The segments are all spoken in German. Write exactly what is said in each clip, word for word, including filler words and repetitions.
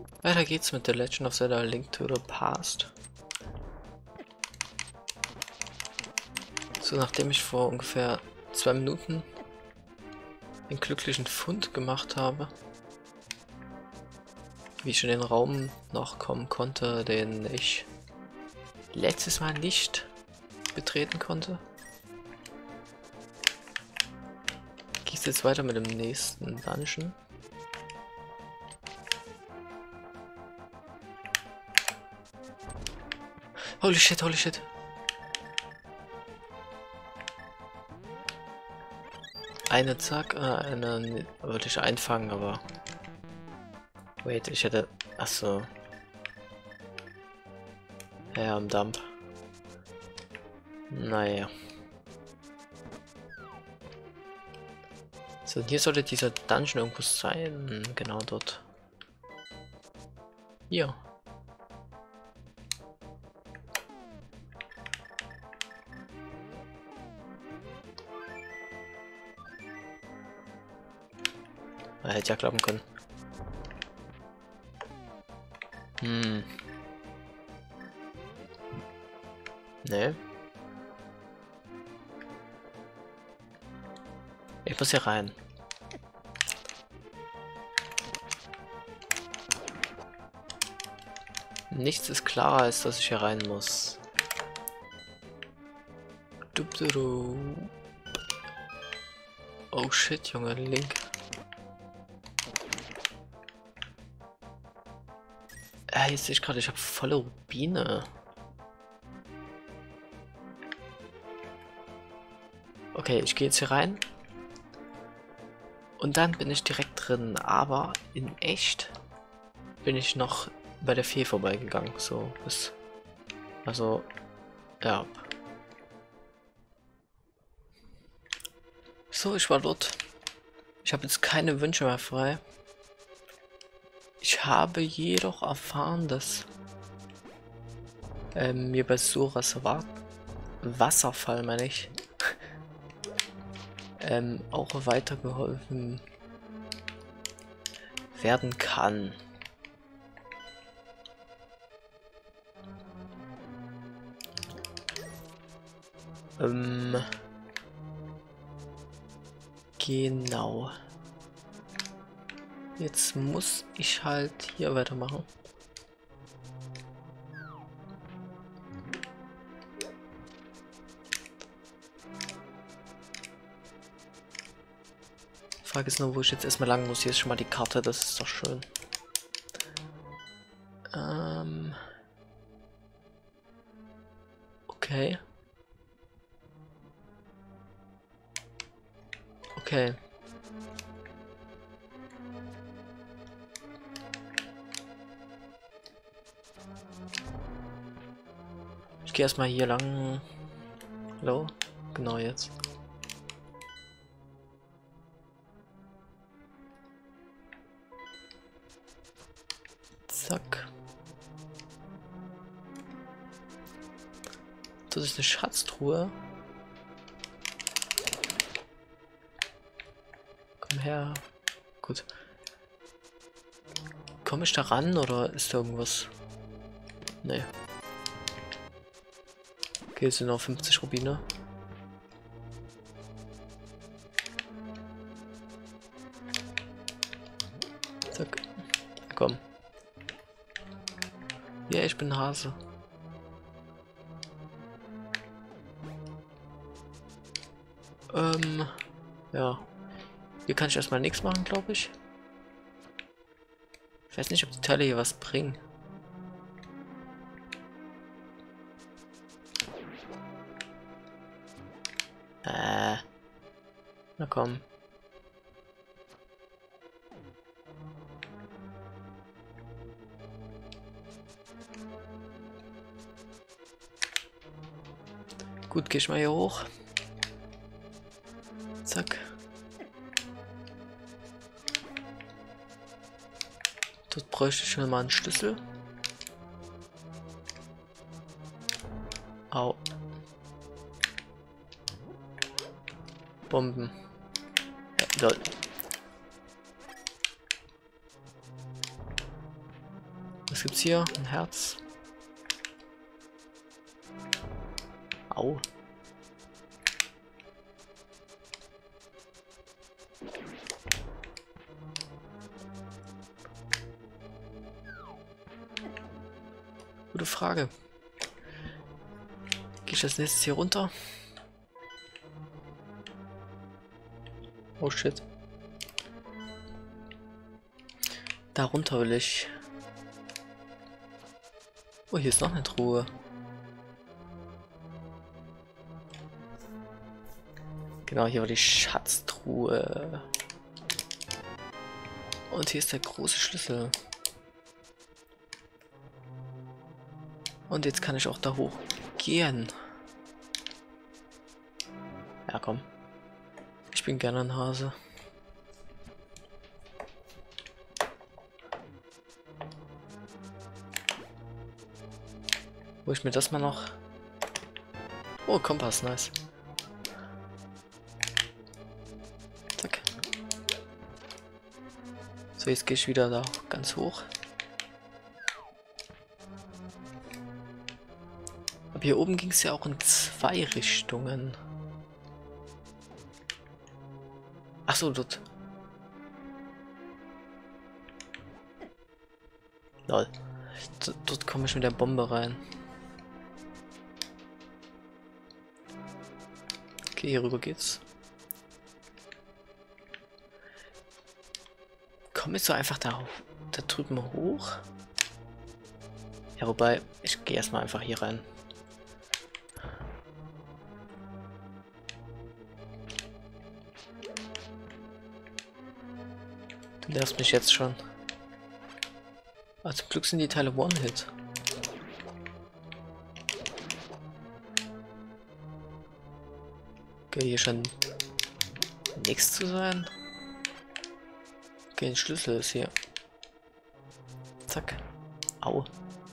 Weiter geht's mit The Legend of Zelda: Link to the Past. So, nachdem ich vor ungefähr zwei Minuten den glücklichen Fund gemacht habe, wie ich in den Raum noch kommen konnte, den ich letztes Mal nicht betreten konnte, geht's jetzt weiter mit dem nächsten Dungeon. Holy shit, holy shit. Eine Zack, äh, eine wollte ich einfangen, aber... Wait, ich hätte... Achso. Ja, am Dump. Naja. So, hier sollte dieser Dungeon irgendwo sein. Genau dort. Hier. Er hätte ja klappen können. Hm. Ne. Ich muss hier rein. Nichts ist klarer, als dass ich hier rein muss. Oh shit, Junge, Link. Äh, jetzt sehe ich gerade, ich habe volle Rubine. Okay, ich gehe jetzt hier rein. Und dann bin ich direkt drin, aber in echt bin ich noch bei der Fee vorbeigegangen. So, bis... Also, ja. So, ich war dort. Ich habe jetzt keine Wünsche mehr frei. Ich habe jedoch erfahren, dass ähm, mir bei Soras Wa Wasserfall, meine ich, ähm, auch weitergeholfen werden kann. Ähm, genau. Jetzt muss ich halt hier weitermachen. Frage ist nur, wo ich jetzt erstmal lang muss. Hier ist schon mal die Karte, das ist doch schön. Ähm. Okay. Okay. Ich gehe erstmal hier lang. Hallo? Genau jetzt. Zack. Das ist eine Schatztruhe. Komm her. Gut. Komme ich da ran oder ist da irgendwas? Nee. Okay, es sind noch fünfzig Rubine. Zack. Komm. Ja, ich bin Hase. Ähm, ja. Hier kann ich erstmal nichts machen, glaube ich. Ich weiß nicht, ob die Teile hier was bringen. Äh. Na komm. Gut, geh ich mal hier hoch. Zack. Dort bräuchte ich schon mal einen Schlüssel. Au. Bomben. Ja, lol. Was gibt's hier? Ein Herz. Au. Gute Frage. Gehe ich als nächstes hier runter? Oh shit. Da runter will ich. Oh, hier ist noch eine Truhe. Genau, hier war die Schatztruhe. Und hier ist der große Schlüssel. Und jetzt kann ich auch da hoch gehen. Ja, komm. Ich bin gerne ein Hase. Wo ich mir das mal noch... Oh, Kompass, nice. Zack. So, jetzt gehe ich wieder da ganz hoch. Aber hier oben ging es ja auch in zwei Richtungen. Ach so, dort. Lol. D dort komme ich mit der Bombe rein. Okay, hier rüber geht's. Komme ich so einfach da, da drüben hoch? Ja, wobei, ich gehe erstmal einfach hier rein. Du nervst mich jetzt schon. Ah, zum Glück sind die Teile One-Hit. Okay, hier scheint nichts zu sein. Okay, ein Schlüssel ist hier. Zack. Au.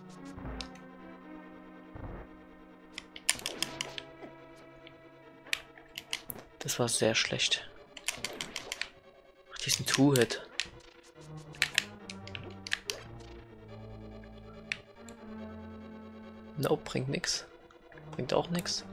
Das war sehr schlecht. Ach, diesen Two-Hit. Nope, bringt nix. Bringt auch nix.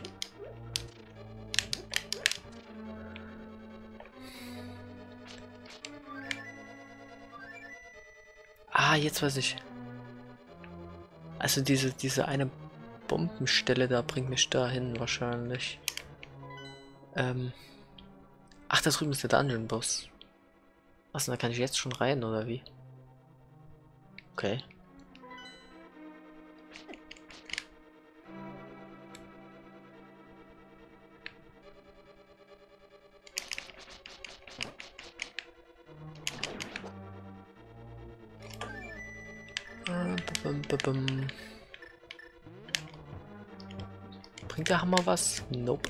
Ah, jetzt weiß ich. Also diese, diese eine Bombenstelle da bringt mich dahin wahrscheinlich. Ähm. Ach, da drüben ist der Dungeon-Boss. Was, da kann ich jetzt schon rein, oder wie? Okay. Bringt der Hammer was? Nope.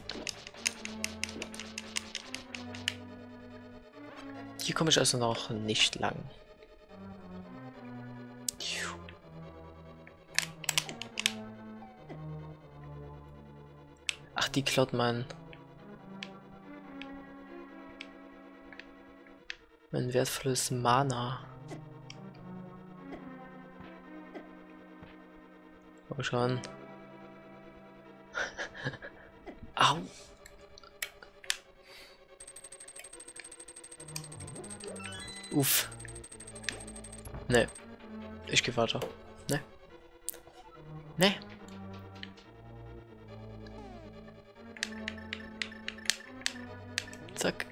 Hier komme ich also noch nicht lang. Ach, die klaut mein... mein wertvolles Mana. Mal schauen. Au. Uff. Ne. Ich geh weiter. Ne. Ne. Zack.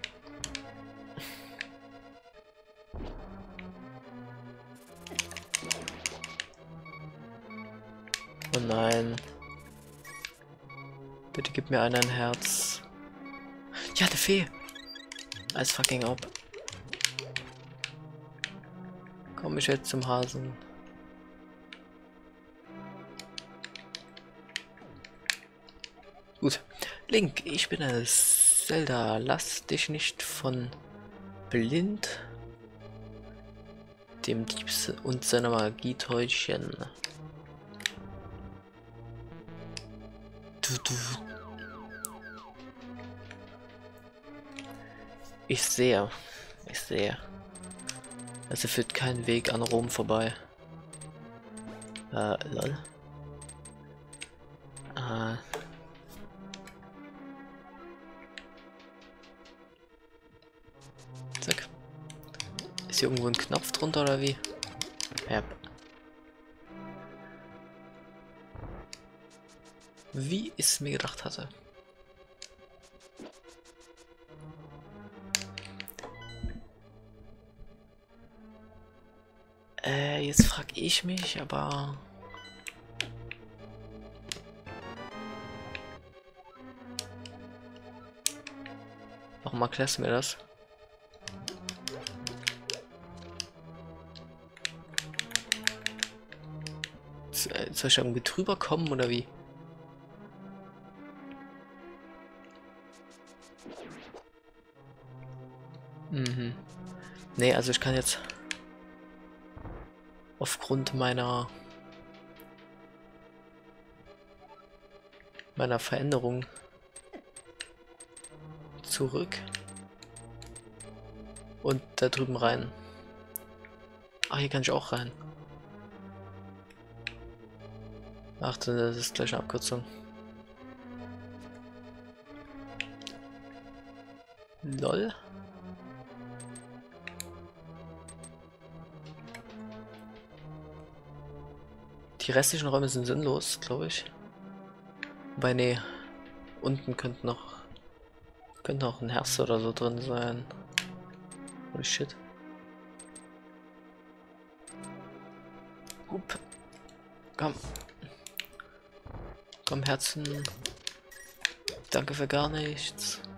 Oh nein. Bitte gib mir einer ein Herz. Ja, eine Fee. Als fucking ob. Komm ich jetzt zum Hasen. Gut. Link, ich bin ein Zelda. Lass dich nicht von Blind, dem Diebs und seiner Magie täuschen. Du, du. Ich sehe. Ich sehe. Also führt kein Weg an Rom vorbei. Äh, lol. Äh. Zack. Ist hier irgendwo ein Knopf drunter oder wie? Ja. Wie ich es mir gedacht hatte. Äh, jetzt frag ich mich, aber... Warum erklärst du mir das? Soll ich irgendwie drüber kommen oder wie? Mhm. Nee, also ich kann jetzt aufgrund meiner meiner Veränderung zurück und da drüben rein. Ach, hier kann ich auch rein. Ach, das ist gleich eine Abkürzung. Lol. Die restlichen Räume sind sinnlos, glaube ich. Wobei, nee, unten könnte noch könnte noch ein Herz oder so drin sein. Holy shit. Hup. Komm. Komm, Herzen. Danke für gar nichts.